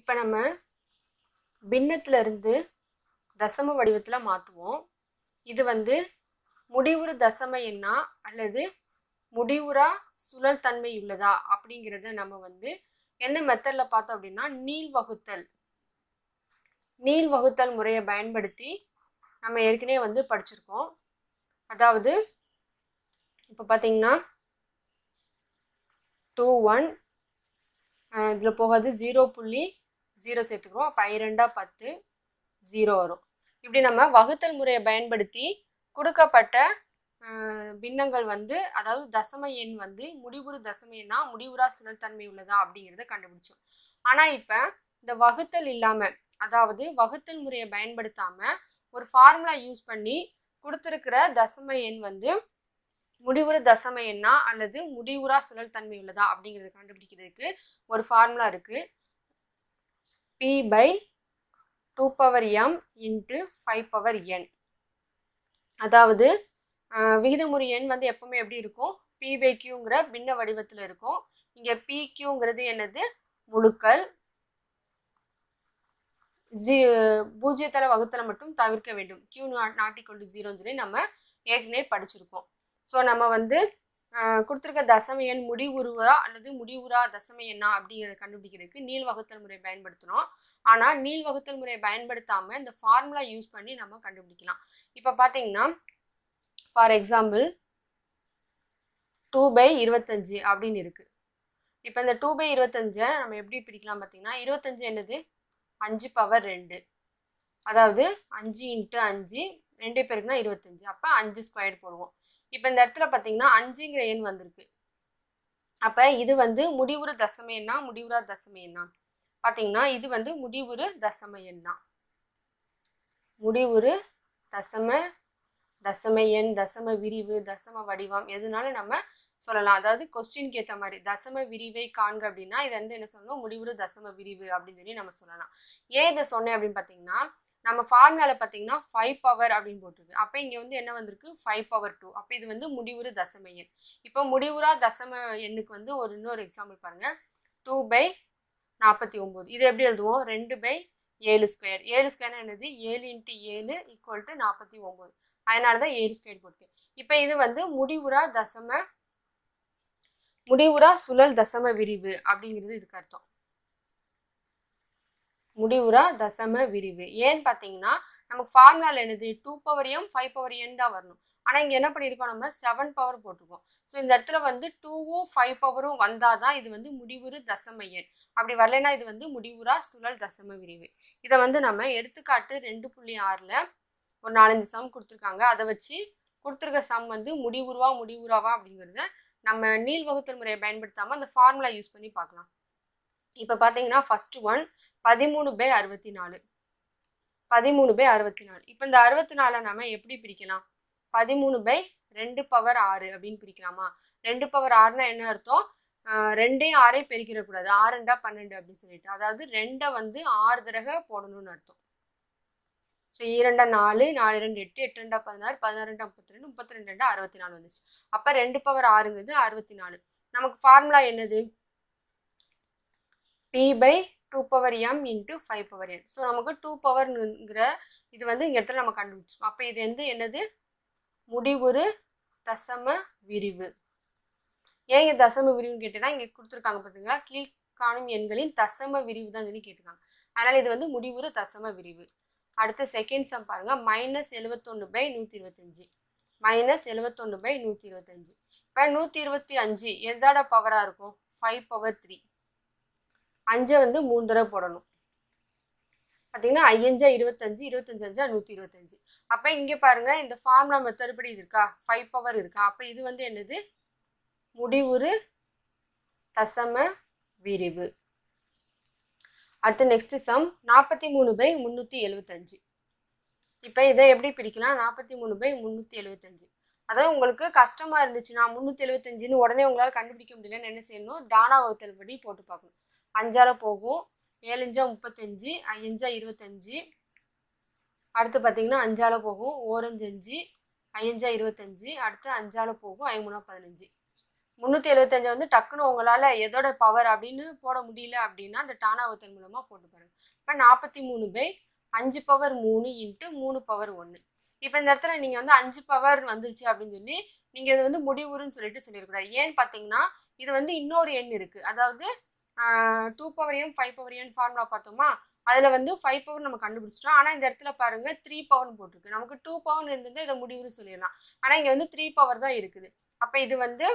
இப்போ நம்ம பின்னத்துல இருந்து தசம வடிவத்துல மாற்றுவோம். இது வந்து முடிவுறு தசம எண்ணா அல்லது முடிவுறா சுழல் தன்மை உள்ளதா அப்படிங்கிறத நம்ம வந்து என்ன மெத்தட்ல பார்த்தோம் அப்படின்னா நீள் வகுத்தல் முறையை பயன்படுத்தி நம்ம ஏற்கனவே வந்து படிச்சிருக்கோம். அதாவது இப்போ பார்த்தீங்கன்னா 2 1 இதில் போகாது 0.0 சேர்த்துக்கிறோம். அப்போ 2 10 0 வரும். இப்படி நம்ம வகுத்தல் முறையை பயன்படுத்தி கொடுக்கப்பட்ட பின்னங்கள் வந்து அதாவது தசம எண் வந்து முடிவுறு தசம எண்ணா முடிவுறா சுழல் தன்மை உள்ளதா அப்படிங்கிறத கண்டுபிடிச்சோம். ஆனால் இப்போ இந்த வகுத்தல் இல்லாமல் அதாவது வகுத்தல் முறையை பயன்படுத்தாம ஒரு ஃபார்முலா யூஸ் பண்ணி கொடுத்துருக்கிற தசம எண் வந்து முடிவுறு தசம எண்ணா அல்லது முடிவுறா சுழல் தன்மை உள்ளதா அப்படிங்கிறத கண்டுபிடிக்கிறதுக்கு ஒரு ஃபார்முலா இருக்கு. P/2m × 5n. அதாவது விகிதமுறு எண் வந்து எப்பவுமே எப்படி இருக்கும்? P/Qங்கிற பின்ன வடிவத்தில் இருக்கும். இங்க PQங்கிறது என்னது? முழுக்கள். பூஜ்ஜியத்தர வகுத்தலை மட்டும் தவிர்க்க வேண்டும். Q ≠ 0 சொல்லி நம்ம ஏற்கனவே படிச்சிருக்கோம். ஸோ நம்ம வந்து கொடுத்துருக்க தசம எண் முடிவுறுவா அல்லது முடிவுறா தசம எண்ணா அப்படிங்கிறத கண்டுபிடிக்கிறதுக்கு நீள் வகுத்தல் முறை பயன்படுத்தணும். ஆனால் நீள் வகுத்தல் முறையை பயன்படுத்தாமல் இந்த ஃபார்முலா யூஸ் பண்ணி நம்ம கண்டுபிடிக்கலாம். இப்போ பார்த்தீங்கன்னா ஃபார் எக்ஸாம்பிள் 2/25 அப்படின்னு இருக்கு. இப்போ இந்த 2/25 நம்ம எப்படி பிடிக்கலாம் பார்த்தீங்கன்னா 25 என்னது? 5 பவர் 2, அதாவது 5 × 5 2 பேருக்குன்னா 25. அப்போ 5 ஸ்கொயர் போடுவோம். இப்போ இந்த இடத்துல பார்த்தீங்கன்னா 5ங்கிற எண் வந்திருக்கு. அப்போ இது வந்து முடிவுறு தசம எண்ணா முடிவுறா தசம எண்ணா பார்த்தீங்கன்னா இது வந்து முடிவுறு தசம எண்ணா. முடிவுறு தசம எண், தசம விரிவு, தசம வடிவம் எதுனாலும் நம்ம சொல்லலாம். அதாவது கொஸ்டினுக்கு ஏற்ற மாதிரி தசம விரிவை காண்க அப்படின்னா இதை வந்து என்ன சொல்லணும்? முடிவுறு தசம விரிவு அப்படின்னு சொல்லி நம்ம சொல்லலாம். ஏன் இதை சொன்னேன் அப்படின்னு பார்த்தீங்கன்னா நம்ம ஃபார்முலால பார்த்தீங்கன்னா 5 பவர் அப்படின்னு போட்டிருக்கு. அப்போ இங்கே வந்து என்ன வந்திருக்கு? 5/2. அப்போ இது வந்து முடிவுறு தசம எண். இப்போ முடிவுறா தசம எண்ணுக்கு வந்து இன்னொரு எக்ஸாம்பிள் பாருங்க. 2/49. இது எப்படி எழுதுவோம்? 2/7 ஸ்கொயர். 7 ஸ்கொயர்னா என்னது? 7 × 7 = 49. அதனால தான் 7 ஸ்கொயர் போட்டு. இப்போ இது வந்து முடிவுறா சுழல் தசம விரிவு அப்படிங்கிறது இதுக்கு அர்த்தம். முடிவுறா தசம விரிவு. ஏன்னு பார்த்தீங்கன்னா நமக்கு ஃபார்முலால என்னது? 2/m 5/n தான் வரணும். ஆனால் இங்கே என்ன பண்ணியிருக்கோம்? நம்ம 7 பவர் போட்டிருக்கோம். ஸோ இந்த இடத்துல வந்து 2ம் 5 பவரும் வந்தால் தான் இது வந்து முடிவுறு தசம எண். அப்படி வரலைன்னா இது வந்து முடிவுறா சுழல் தசம விரிவு. இதை வந்து நம்ம எடுத்துக்காட்டு 2.6ல் ஒரு 4-5 சம் கொடுத்துருக்காங்க. அதை வச்சு கொடுத்துருக்க சம் வந்து முடிவுறாவா அப்படிங்கிறத நம்ம நீள் வகுத்தல் முறையை பயன்படுத்தாமல் அந்த ஃபார்முலா யூஸ் பண்ணி பார்க்கலாம். இப்போ பார்த்தீங்கன்னா ஃபர்ஸ்ட் ஒன் 13/64. 13/64. இப்போ இந்த 64 நம்ம எப்படி பிரிக்கலாம்? 13/2 பவர் 6 அப்படின்னு பிரிக்கலாமா? 2 பவர் 6னா என்ன அர்த்தம்? 2ஐயும் 6ஐயும் பெருக்கிடக்கூடாது. 6 × 12 அப்படின்னு சொல்லிட்டு, அதாவது 2ஐ வந்து 6 தடவை போடணும்னு அர்த்தம். ஸோ 2 4 4 2 8 8 2 16 16 2 32 32 2 64 வந்துச்சு. அப்போ 2 பவர் 6ங்கிறது 64. நமக்கு ஃபார்முலா என்னது? P/2m × 5n. ஸோ நமக்கு 2 பவர்ங்கிற இது வந்து இங்கே இடத்துல நம்ம கண்டுபிடிச்சோம். அப்போ இது வந்து என்னது? முடிவுறு தசம விரிவு. ஏன் இங்கே தசம விரிவுன்னு கேட்டேன்னா இங்கே கொடுத்துருக்காங்க பார்த்தீங்களா? கீழ்காணும் எண்களின் தசம விரிவு தான் சொல்லி கேட்டிருக்காங்க. அதனால் இது வந்து முடிவுறு தசம விரிவு. அடுத்து செகண்ட் சம் பாருங்க. -71/125. -71/125. இப்போ 125 எதோட பவராக இருக்கும்? 5/3. 5 வந்து 3 தடவை போடணும். பார்த்தீங்கன்னா 5 25 25 125. அப்போ இங்கே பாருங்க இந்த ஃபார்முலா மெத்தட் படி இது இருக்கா? 5 பவர் இருக்கா? அப்போ இது வந்து என்னது? முடிவுறு தசம விரிவு. அடுத்து நெக்ஸ்ட் சம் 43/375. இப்போ இதை எப்படி பிடிக்கலாம்? 43/375. அதாவது உங்களுக்கு கஷ்டமா இருந்துச்சுன்னா 375ன்னு உடனே உங்களால் கண்டுபிடிக்க முடியலன்னு என்ன செய்யணும்? தானா வகுத்தல் படி போட்டு பார்க்கணும். 5ஆல் போகும். 7 × 35 5 × 25. அடுத்து பார்த்தீங்கன்னா 5ஆல் போகும். 4 × 5 5 × 25. அடுத்து 5ஆல் போகும். 5 × 3 15. 375 வந்து டக்குன்னு உங்களால் எதோட பவர் அப்படின்னு போட முடியல அப்படின்னா அந்த டானா வகுத்தல் மூலமாக போட்டு பாருங்க. இப்போ 43/5 பவர் 3 இன்ட்டு 3 பவர் 1. இப்போ இந்த இடத்துல நீங்கள் வந்து 5 பவர் வந்துருச்சு அப்படின்னு சொல்லி நீங்கள் இது வந்து முடிவுறுன்னு சொல்லிட்டு சொல்லியிருக்கூடாது. ஏன்னு பார்த்தீங்கன்னா இது வந்து இன்னொரு எண் இருக்குது. அதாவது 2 power m 5 power n formula பார்த்தோமா, அதில் வந்து 5 பவர் நம்ம கண்டுபிடிச்சிட்டோம். ஆனால் இந்த இடத்துல பாருங்க 3 பவர்னு போட்டிருக்கு. நமக்கு 2 பவர் இருந்தது இதை முடிவுறு சொல்லிடலாம். ஆனால் இங்கே வந்து 3 பவர் தான் இருக்குது. அப்போ இது வந்து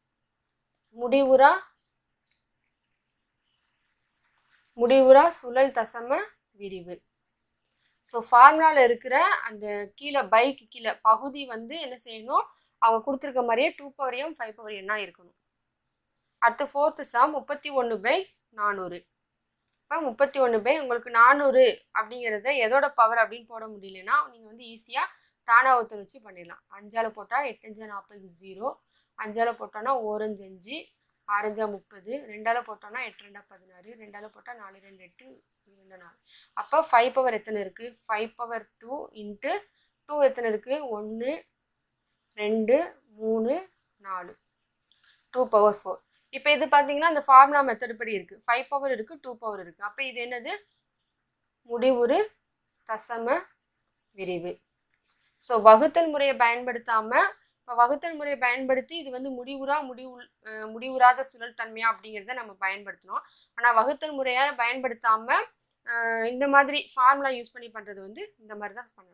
முடிவுறா சுழல் தசம விரிவு. ஸோ ஃபார்முலாவில் இருக்கிற அந்த கீழே பைக்கு கீழே பகுதி வந்து என்ன செய்யணும், அவங்க கொடுத்துருக்க மாதிரியே 2 பவர் m 5 பவர் n இருக்கணும். அடுத்து 4th சம் 31/400. இப்போ 31 உங்களுக்கு 400 அப்படிங்கிறத எதோட பவர் அப்படின்னு போட முடியலன்னா நீங்கள் வந்து ஈஸியாக டானா வகுத்தல் வச்சு பண்ணிடலாம். 5ஆல் போட்டால் 8 5 40 0, 5ஆல் போட்டோன்னா 1 5 5, 6 5 30, 2ஆல் போட்டோன்னா 8 2 16, 2ஆல் போட்டால் 4 2 8 2 4. அப்போ 5 பவர் எத்தனை இருக்குது, 5 பவர் 2 இன்ட்டு 2 எத்தனை இருக்குது, 1 2 3 4, 2 பவர் 4. இப்போ இது பார்த்தீங்கன்னா அந்த ஃபார்முலா மெத்தட் படி இருக்குது. 5 பவர் இருக்குது, 2 பவர் இருக்குது. அப்போ இது என்னது, முடிவுறு தசம விரிவு. ஸோ வகுத்தல் முறையை பயன்படுத்தாமல், இப்போ வகுத்தல் முறையை பயன்படுத்தி இது வந்து முடிவுறாத சுழல் தன்மையா அப்படிங்கிறத நம்ம பயன்படுத்தணும். ஆனால் வகுத்தல் முறையை பயன்படுத்தாமல் இந்த மாதிரி ஃபார்முலா யூஸ் பண்ணி பண்ணுறது வந்து இந்த மாதிரி தான் பண்ணணும்.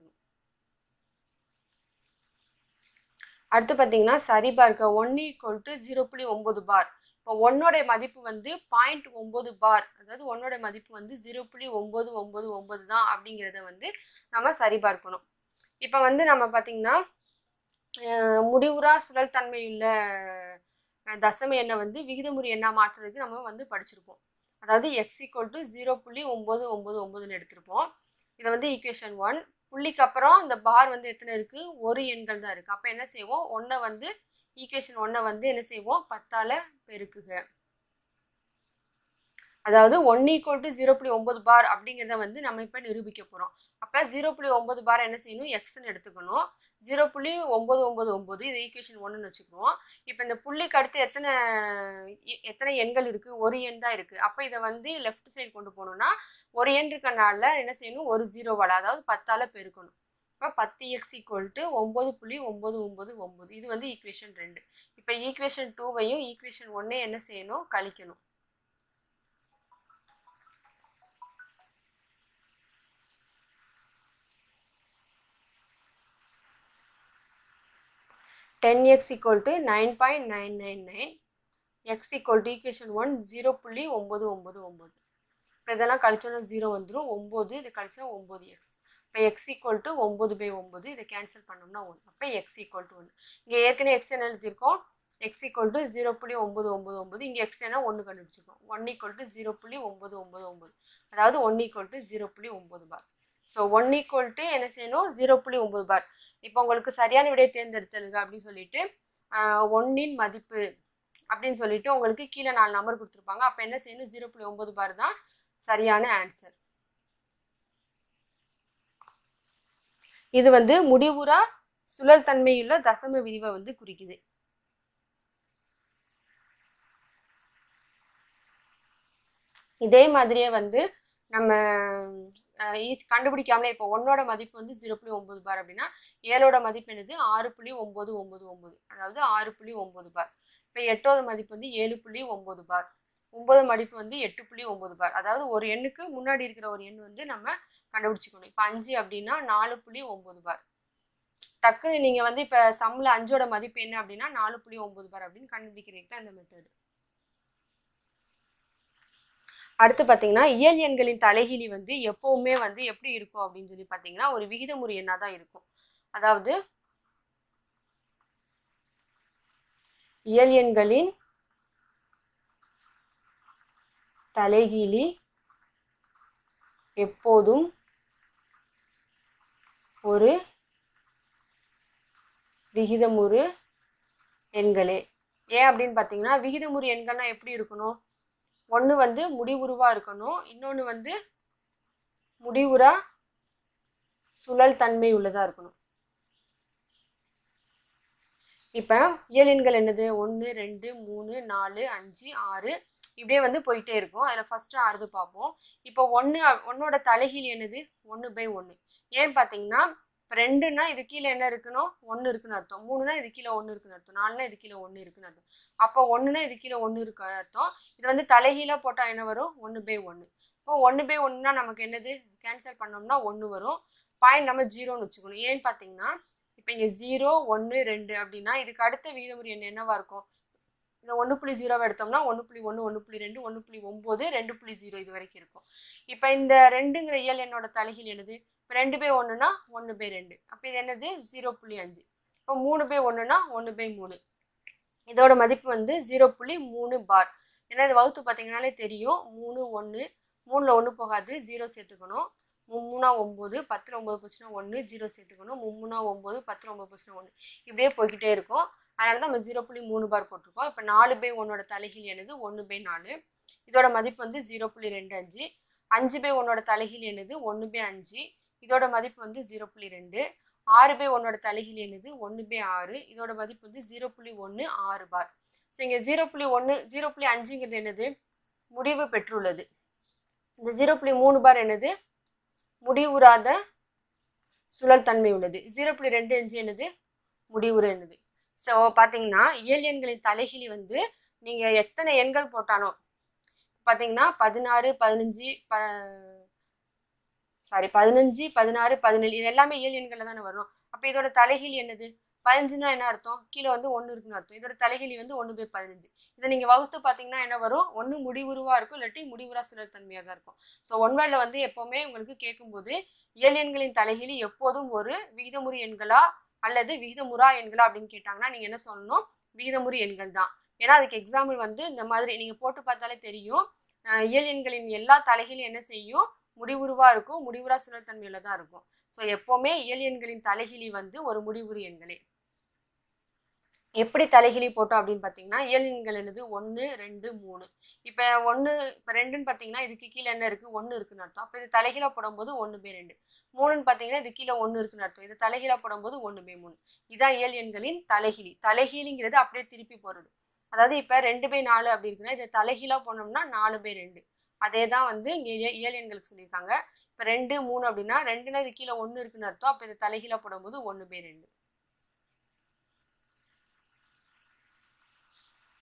அடுத்து பார்த்தீங்கன்னா சரி பார்க்க 1 = 0.9 பார். இப்போ 1ஓட மதிப்பு வந்து 0.9 பார், அதாவது 1ஓட மதிப்பு வந்து 0.999 தான் அப்படிங்கிறத வந்து நம்ம சரி பார்க்கணும். இப்போ வந்து நம்ம பார்த்தீங்கன்னா முடிவுறா சுழல் தன்மையுள்ள தசம எண்ணை வந்து விகிதமுறு எண்ணா மாற்றுறதுக்கு நம்ம வந்து படிச்சிருப்போம். அதாவது x = 0.999 எடுத்திருப்போம். இதை வந்து ஈக்குவேஷன் 1. புள்ளிக்கு அப்புறம் இந்த பார் வந்து எத்தனை இருக்குது, ஒரு எண்கள் தான் இருக்குது. அப்போ என்ன செய்வோம், ஈக்குவேஷன் 1 வந்து என்ன செய்வோம், 10ஆல் பெருக்குக. அதாவது 1 = 0.9 பார் அப்படிங்கிறத வந்து நம்ம இப்போ நிரூபிக்க போகிறோம். அப்போ 0.9 பார் என்ன செய்யணும், எக்ஸ்ன்னு எடுத்துக்கணும். 0.999 இது ஈக்குவேஷன் 1ன்னு வச்சுக்குவோம். இப்போ இந்த புள்ளிக்கு அடுத்து எத்தனை எண்கள் இருக்குது, ஒரு எண் தான் இருக்குது. அப்போ இதை வந்து லெஃப்ட் சைடு கொண்டு போகணும்னா ஒரு எண் இருக்கனால என்ன செய்யணும், ஒரு 0வால், அதாவது 10ஆல் பெருக்கணும். இப்போ 10x = 9.999. இது வந்து ஈக்குவேஷன் 2. இப்போ ஈக்குவேஷன் 2வையும் ஈக்குவேஷன் 1ஐயும் என்ன செய்யணும், கழிக்கணும். (10x = 9.999), x = equation 1 0.999. இப்போ இதெல்லாம் கழிச்சோன்னா 0 வந்துடும், 9 இது கழிச்சா 9x. இப்போ x = 9/9, இதை கேன்சல் பண்ணோம்னா 1. அப்போ x = 1. இங்கே ஏற்கனவே x என்ன எழுதியிருக்கோம், x = 0.999. இங்கே x என்ன 1 கண்டுபிடிச்சிருக்கோம். 1 = 0.999, அதாவது 1 = 0.9 பார். ஸோ 1 = என்ன செய்யணும், 0.9 பார். இப்போ உங்களுக்கு சரியான விடையை தேர்ந்தெடுத்தலுங்க அப்படின்னு சொல்லிட்டு 1இன் மதிப்பு அப்படின்னு சொல்லிட்டு உங்களுக்கு கீழே 4 நம்பர் கொடுத்துருப்பாங்க. அப்போ என்ன செய்யணும், 0.9 பார் தான் சரியான ஆன்சர். இது வந்து முடிவுறா சுழல் தன்மையுள்ள தசம விரிவை வந்து குறிக்குது. இதே மாதிரியே வந்து நம்ம கண்டுபிடிக்காமலே இப்போ 1ஓட மதிப்பு வந்து 0.9 பார் அப்படின்னா 7ஓட மதிப்பு என்னது, 6.999, அதாவது 6.9 பார். இப்போ 8ஓட மதிப்பு வந்து 7.9 பார். 9 மதிப்பு வந்து 8.9 பார். அதாவது ஒரு எண்ணுக்கு முன்னாடி இருக்கிற ஒரு எண் வந்து நம்ம கண்டுபிடிச்சிக்கணும். இப்போ 5 அப்படின்னா 4.9 பார். டக்குன்னு நீங்கள் வந்து இப்போ சம்மில் 5ஓட மதிப்பு என்ன அப்படின்னா 4.9 பார் அப்படின்னு கண்டுபிடிக்கிறதுக்கு தான் இந்த மெத்தடு. அடுத்து பார்த்தீங்கன்னா இயல் எண்களின் தலைகீழி வந்து எப்பவுமே வந்து எப்படி இருக்கும் அப்படின்னு சொல்லி பார்த்தீங்கன்னா ஒரு விகிதமுறு எண்ணாக தான் இருக்கும். அதாவது இயல் எண்களின் தலைகீழி எப்போதும் ஒரு விகிதமுறு எண்களே. ஏன் அப்படின்னு பார்த்தீங்கன்னா விகிதமுறு எண்கள்னா எப்படி இருக்கணும், ஒன்று வந்து முடிவுருவா இருக்கணும், இன்னொன்று வந்து முடிவுறா சுழல் தன்மை உள்ளதா இருக்கணும். இப்போ இயல் எண்கள் என்னது 1 2 3 4 5 6 இப்படியே வந்து போயிட்டே இருக்கும். அதில் ஃபர்ஸ்ட் 6 பார்ப்போம். இப்போ 1ஓட தலைகீழ் என்னது 1/1. ஏன்னு பார்த்தீங்கன்னா இப்போ 2னா இது கீழே என்ன இருக்கணும் 1 இருக்குன்னு அர்த்தம். 3னா இது கீழே 1 இருக்குன்னு அர்த்தம். 4னா இது கீழே 1 இருக்குன்னு அர்த்தம். அப்போ 1னா இது கீழே 1 இருக்கு அர்த்தம். இது வந்து தலைகீழாக போட்டால் என்ன வரும் 1/1. இப்போ 1/1னா நமக்கு என்னது கேன்சல் பண்ணோம்னா 1 வரும். பாயிண்ட் நம்ம 0ன்னு வச்சுக்கணும். ஏன்னு பார்த்தீங்கன்னா இப்போ இங்கே 0 1 2 அப்படின்னா இதுக்கு அடுத்த விகிதமுறு எண் என்னவா இருக்கும்? இந்த 1.0 எடுத்தோம்னா 1.1 1.2 1.9 2.0 இது வரைக்கும் இருக்கும். இப்போ இந்த 2ங்கிற இயல் என்னோட தலைகீழ் என்னது? இப்போ 2/1னா 1/2. அப்போ இது என்னது 0.5. இப்போ 3/1னா 1/3. இதோட மதிப்பு வந்து 0.3 பார். ஏன்னா இது வகுத்து பார்த்தீங்கன்னாலே தெரியும். 3 1 3ல் 1 போகாது 0 சேர்த்துக்கணும். 3 9 10ல் 9 போச்சுன்னா 1 0 சேர்த்துக்கணும். 3 9 10ல் 9 போச்சுன்னா 1 இப்படியே போய்கிட்டே இருக்கும். அதனால தான் நம்ம 0.3 பார் போட்டிருக்கோம். இப்போ 4/1ஓட தலைகீழ் என்னது 1/4. இதோட மதிப்பு வந்து 0.25. 5/1ஓட தலைகீழ் என்னது 1/5. இதோட மதிப்பு வந்து 0.2. 6/1ஓட தலைகீழ் என்னது 1/6. இதோட மதிப்பு வந்து 0.16 பார். ஸோ இங்கே 0.1 0.5ங்கிறது என்னது முடிவு பெற்றுள்ளது. இந்த 0.3 பார் என்னது முடிவுறாத சுழல் தன்மை உள்ளது. 0.25 என்னது முடிவுறு என்னது. ஸோ பார்த்தீங்கன்னா இயல் எண்களின் தலைகீழி வந்து நீங்கள் எத்தனை எண்கள் போட்டாலும் பார்த்தீங்கன்னா 16 15 15 16 17 இது எல்லாமே இயல் எண்களில் தானே வரும். அப்போ இதோட தலைகீழ் என்னது 15னா என்ன அர்த்தம்? கீழே வந்து 1 இருக்குன்னு அர்த்தம். இதோட தலைகீழி வந்து 1/15. இதை நீங்கள் வகுத்து பார்த்தீங்கன்னா என்ன வரும்? 1 முடிவுருவா இருக்கும், இல்லாட்டி முடிவுறா சுழல் தன்மையாக தான் இருக்கும். ஸோ ஒன்வேர்டில் வந்து எப்போவுமே உங்களுக்கு கேட்கும்போது இயல் எண்களின் தலைகீழி எப்போதும் ஒரு விகிதமுறு எண்களா அல்லது விகிதமுறா எண்களா அப்படின்னு கேட்டாங்கன்னா நீங்கள் என்ன சொல்லணும்? விகிதமுறு எண்கள் தான். ஏன்னா அதுக்கு எக்ஸாம்பிள் வந்து இந்த மாதிரி நீங்கள் போட்டு பார்த்தாலே தெரியும். இயல் எண்களின் எல்லா தலைகீழும் என்ன செய்யும்? முடிவுருவா இருக்கும், முடிவுறா சுழல் தன்மையில தான் இருக்கும். ஸோ எப்போவுமே இயல் எண்களின் தலைகீழி வந்து ஒரு முடிவுறு எண்களே. எப்படி தலைகீழி போட்டோம் அப்படின்னு பார்த்தீங்கன்னா இயல் எண்கள் என்னது 1 2 3. இப்போ 2ன்னு பார்த்தீங்கன்னா இதுக்கு கீழே என்ன இருக்கு 1 இருக்குன்னு அர்த்தம். அப்போ இது தலைகீழா போடும்போது 1/2. 3ன்னு பார்த்தீங்கன்னா இது கீழே 1 இருக்குன்னு அர்த்தம். இது தலைகீழா போடும்போது 1/3. இதான் இயல் எண்களின் தலைகீழி. தலைகீழிங்கிறது அப்படியே திருப்பி போடுறது. அதாவது இப்போ 2/4 அப்படி இருக்குன்னா இதை தலைகீழா போனோம்னா 4/2. அதே தான் வந்து இங்கே இயல் எண்களுக்கு சொல்லியிருக்காங்க. இப்போ 2 3 அப்படின்னா 2னா இது கீழே 1 இருக்குன்னு அர்த்தம். அப்போ இது தலைகீழா போடும்போது 1/2.